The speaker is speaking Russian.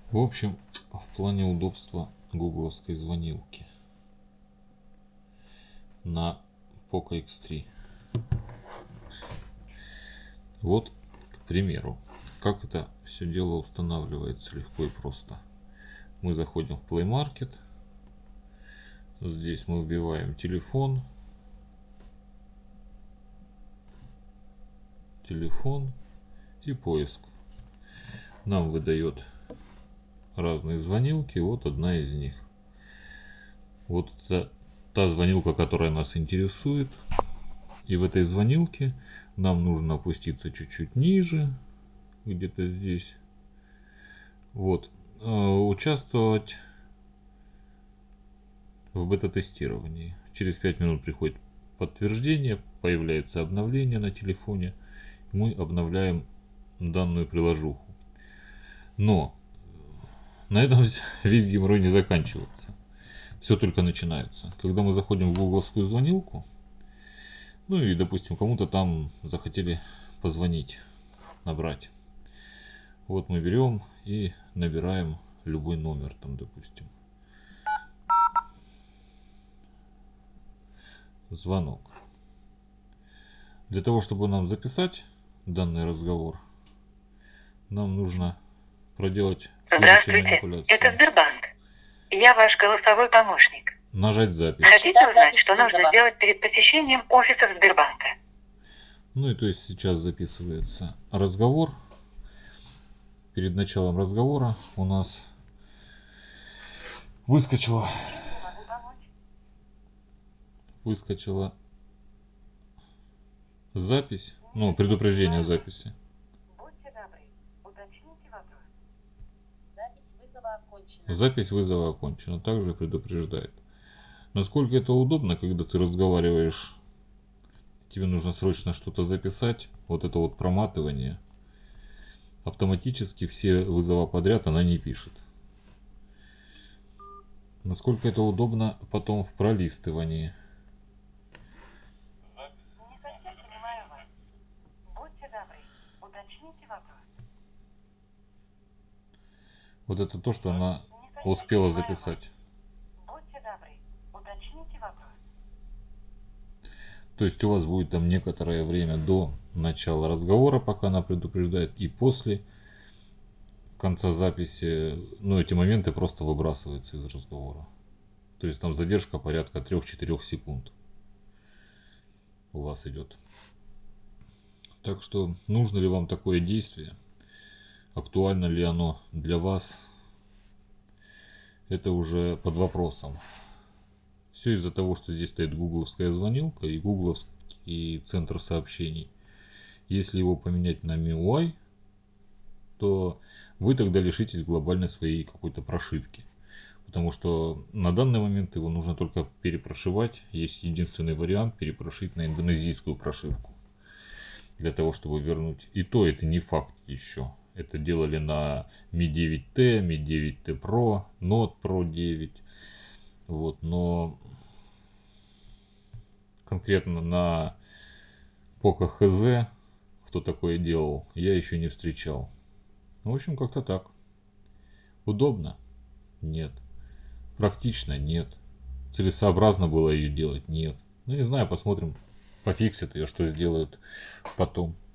В общем, в плане удобства гугловской звонилки на Poco X3. Вот, к примеру, как это все дело устанавливается легко и просто. Мы заходим в Play Market. Здесь мы вбиваем телефон и поиск. Нам выдает разные звонилки. Вот одна из них. Вот это та звонилка, которая нас интересует. И в этой звонилке нам нужно опуститься чуть-чуть ниже, где-то здесь. Вот. Участвовать в бета-тестировании. Через 5 минут приходит подтверждение, появляется обновление на телефоне. Мы обновляем данную приложуху. Но на этом весь геморрой не заканчивается. Все только начинается. Когда мы заходим в гугловскую звонилку, ну и, допустим, кому-то там захотели позвонить, набрать. Вот мы берем и набираем любой номер, там, допустим. Звонок. Для того, чтобы нам записать данный разговор, нам нужно проделать следующие манипуляции. Это Сбербанк. Я ваш голосовой помощник. Нажать запись. Хотите узнать, что нужно сделать перед посещением офиса Сбербанка? Ну и то есть сейчас записывается разговор. Перед началом разговора у нас выскочила запись, ну, предупреждение записи. Будьте добры, уточните вопрос. Запись вызова окончена. Также предупреждает. Насколько это удобно, когда ты разговариваешь, тебе нужно срочно что-то записать. Вот это вот проматывание. Автоматически все вызова подряд она не пишет. Насколько это удобно потом в пролистывании. Не совсем понимаю вас. Будьте добры, уточните вопрос. Вот это то, что она успела записать. Будьте добры, уточните вопрос. То есть у вас будет там некоторое время до начала разговора, пока она предупреждает, и после конца записи, ну, эти моменты просто выбрасываются из разговора. То есть там задержка порядка 3-4 секунд у вас идет. Так что нужно ли вам такое действие? Актуально ли оно для вас? Это уже под вопросом. Все из-за того, что здесь стоит гугловская звонилка и гугловский центр сообщений. Если его поменять на MIUI, то вы тогда лишитесь глобальной своей какой-то прошивки. Потому что на данный момент его нужно только перепрошивать. Есть единственный вариант перепрошить на индонезийскую прошивку. Для того, чтобы вернуть. И то это не факт еще. Это делали на Mi 9T, Mi 9T Pro, Note Pro 9. Вот, но конкретно на Poco HZ, кто такое делал, я еще не встречал. В общем, как-то так. Удобно? Нет. Практично? Нет. Целесообразно было ее делать? Нет. Ну, не знаю, посмотрим, пофиксят ее, что сделают потом.